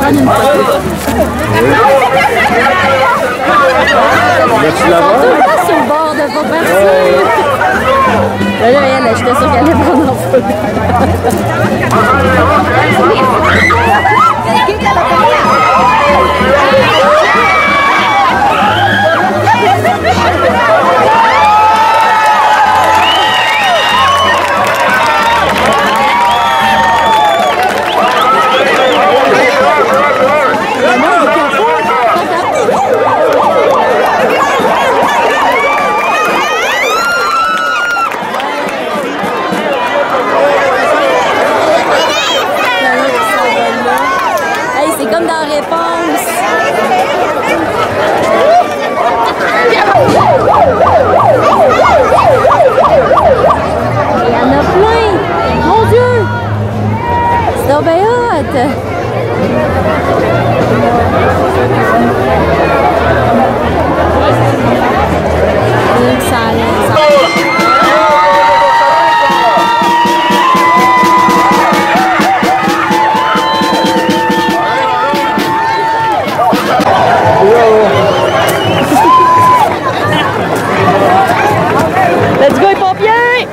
prendre une photo. Vas-tu la voir? Tout le temps sur le bord de pas partir. Là, elle, j'étais sûre qu'elle allait prendre en photo. C'est comme dans Réponse. Il y en a plein. Mon Dieu. C'est donc bien hot. Let's go les pompiers!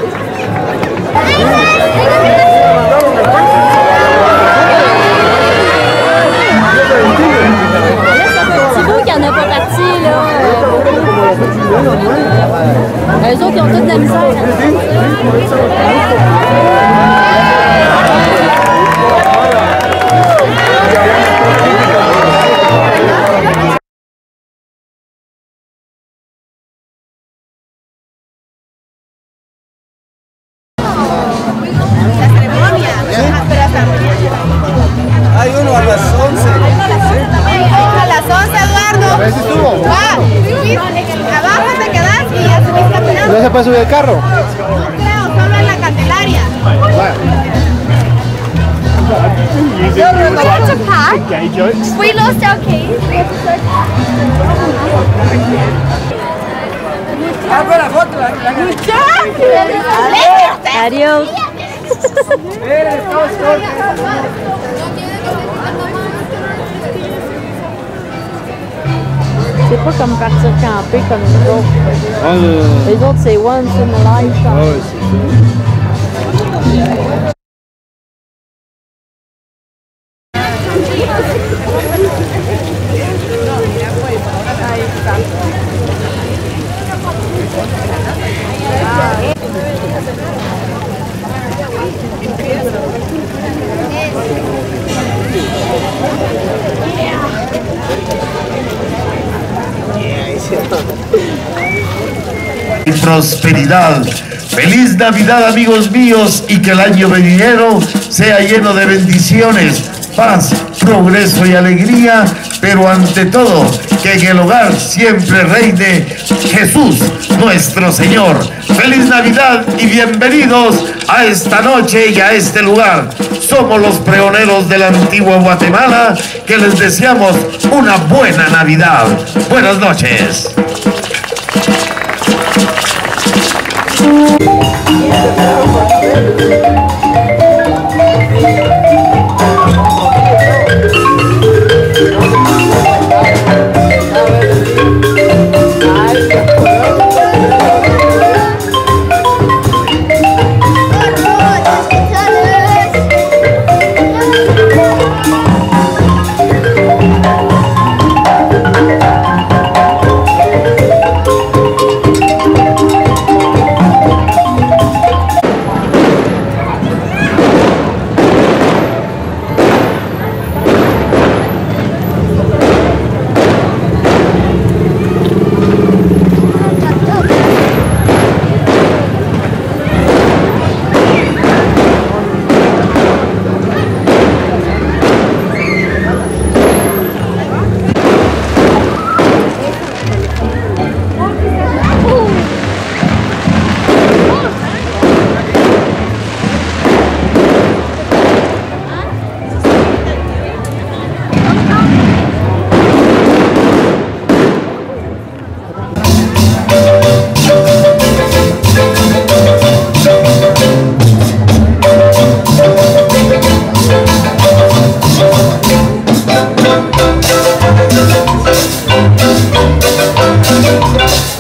C'est beau qu'il n'y en a pas parti là. Eux autres ils ont toute de la misère. Hay uno a las 11. A las 11, Eduardo. ¿Ese estuvo? Va, abajo te quedas y ya subís caminando. ¿No se puede subir el carro? No creo, solo en la Candelaria. We had to pack. We lost our keys. We had to search. Adios! C'est pas comme partir camper comme nous autres. Les autres, c'est once in a lifetime. Ouais, c'est ça. Y prosperidad. Feliz Navidad, amigos míos, y que el año venidero sea lleno de bendiciones, paz, progreso y alegría, pero ante todo, que en el hogar siempre reine Jesús, nuestro Señor. Feliz Navidad y bienvenidos a esta noche y a este lugar. Somos los pregoneros de la antigua Guatemala, que les deseamos una buena Navidad. Buenas noches. Bye.